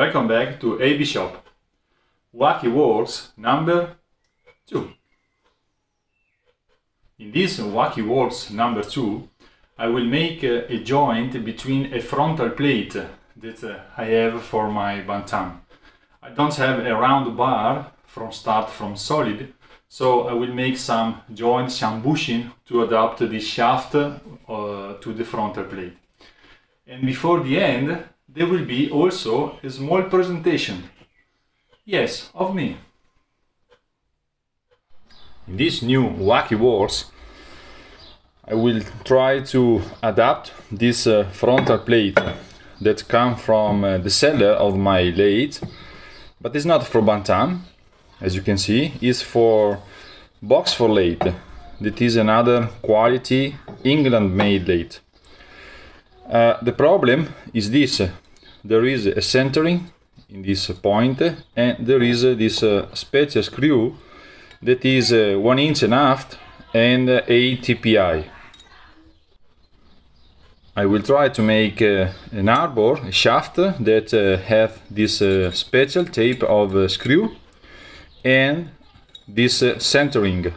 Welcome back to AB Shop. Wacky Works number 2. In this Wacky Works number 2, I will make a joint between a frontal plate that I have for my Bantam. I don't have a round bar from solid, so I will make some joints, some bushing to adapt the shaft to the frontal plate. And before the end, there will be also a small presentation. Yes, of me. In this new Wacky Works, I will try to adapt this frontal plate that comes from the seller of my lathe, but it's not for Bantam, as you can see. It's for Boxford lathe. That is another quality England-made lathe. The problem is this: there is a centering in this point, and there is this special screw that is 1.5 inches and a T.P.I. I will try to make an arbor, a shaft that has this special type of screw and this centering.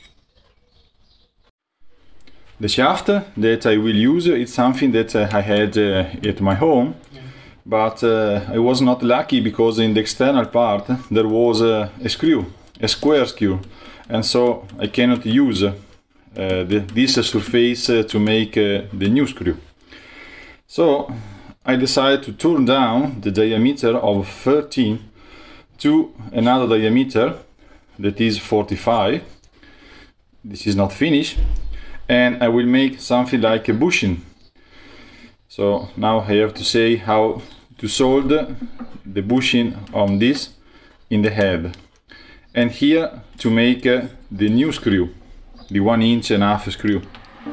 The shaft that I will use is something that I had at my home, but I was not lucky because in the external part there was a screw, a square screw, and so I cannot use this surface to make the new screw. So I decided to turn down the diameter of 13 to another diameter that is 45. This is not finished, and I will make something like a bushing. So now I have to say how to solder the bushing on this in the head, and here to make the new screw, the 1.5 inch screw.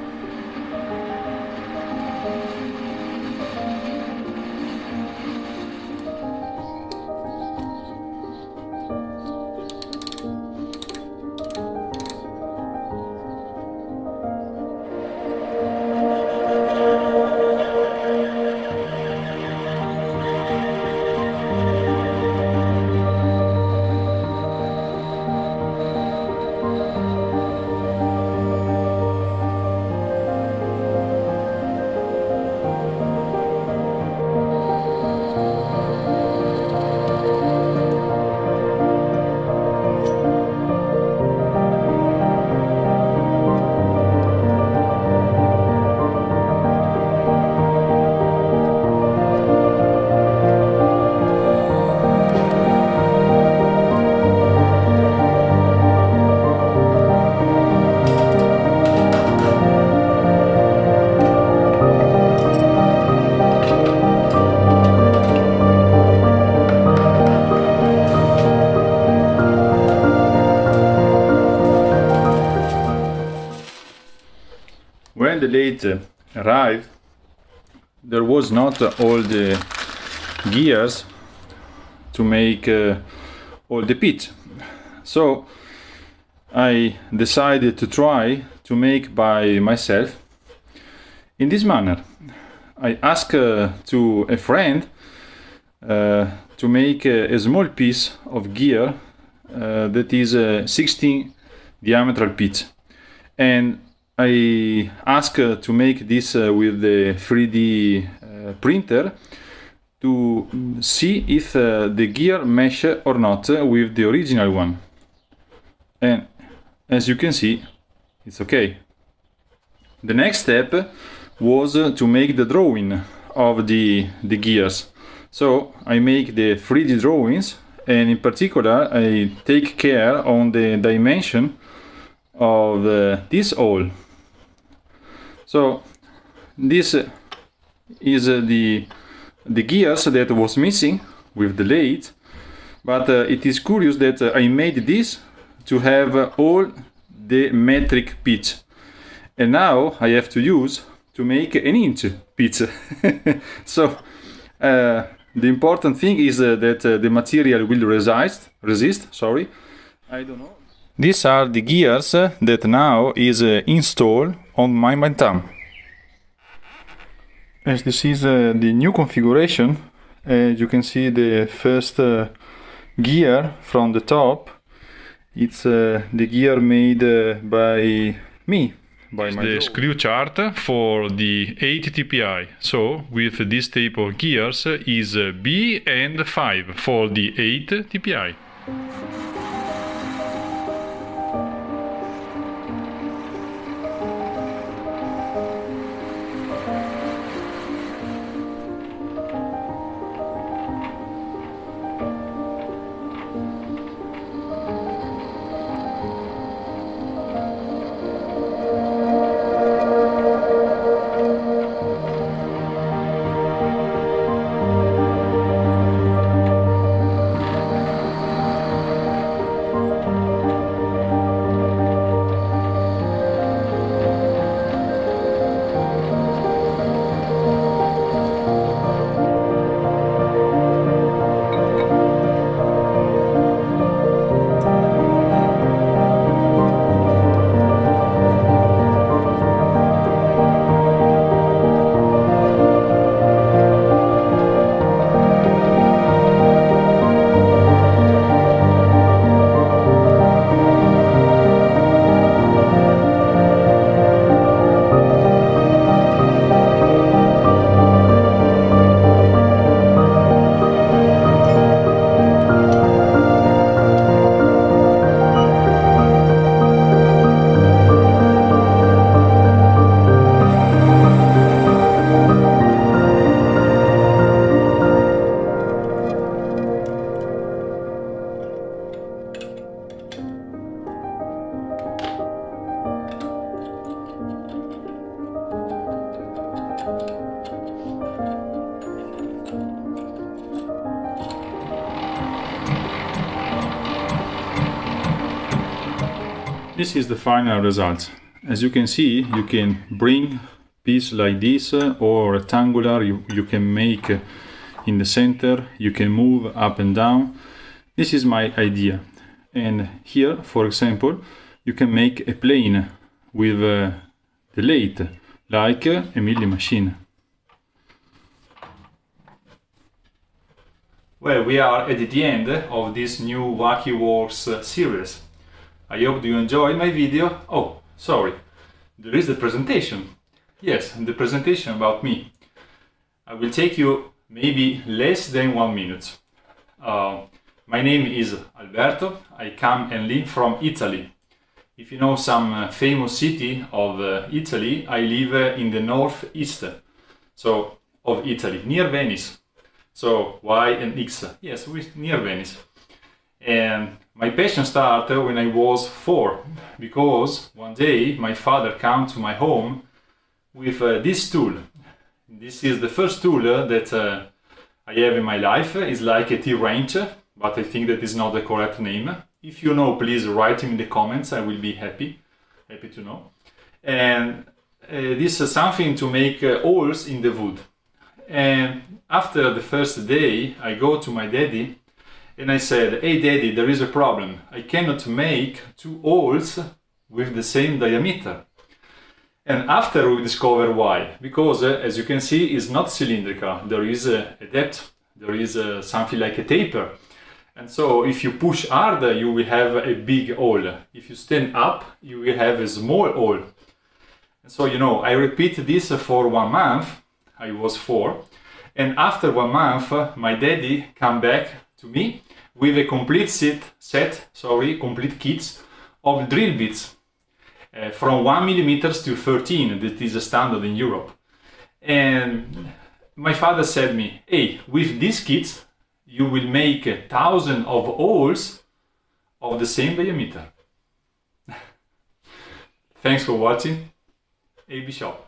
When the lathe arrived, there was not all the gears to make all the pit. So I decided to try to make by myself in this manner. I asked to a friend to make a small piece of gear that is 16 diameter pit, and I asked to make this with the 3D printer to see if the gear mesh or not with the original one. And as you can see, it's okay. The next step was to make the drawing of the gears. So I make the 3D drawings, and in particular I take care on the dimension of this hole. So this is the gears that was missing with the lathe, but it is curious that I made this to have all the metric pitch, and now I have to use to make an inch pitch. So the important thing is that the material will resist. I don't know. These are the gears that now is installed on my Bantam. As this is the new configuration, You can see the first gear from the top. It's the gear made by me, by my the screw chart for the 8 T.P.I. So with this type of gears is B and 5 for the 8 T.P.I. This is the final result. As you can see, you can bring piece like this or rectangular, you can make in the center, you can move up and down. This is my idea. And here, for example, you can make a plane with the lathe, like a milling machine. Well, we are at the end of this new Wacky Works series. I hope you enjoyed my video. Oh, sorry, there is the presentation. Yes, the presentation about me. I will take you maybe less than 1 minute. My name is Alberto. I come and live from Italy. If you know some famous city of Italy, I live in the northeast of Italy, near Venice. So Y and X, yes, near Venice. And my passion started when I was 4, because one day my father came to my home with this tool. This is the first tool that I have in my life. It's like a T-wrench, but I think that is not the correct name. If you know, please write in the comments. I will be happy to know. And this is something to make holes in the wood. And after the first day, I go to my daddy and I said, "Hey daddy, there is a problem. I cannot make 2 holes with the same diameter." And after we discover why. Because as you can see, it's not cylindrical. There is a depth, there is something like a taper. And so if you push hard, you will have a big hole. If you stand up, you will have a small hole. And so, you know, I repeat this for 1 month. I was 4. And after 1 month, my daddy came back to me with a complete complete kits of drill bits from 1 mm to 13, that is a standard in Europe. And my father said me, "Hey, with these kits, you will make 1,000 of holes of the same diameter." Thanks for watching. AB Shop.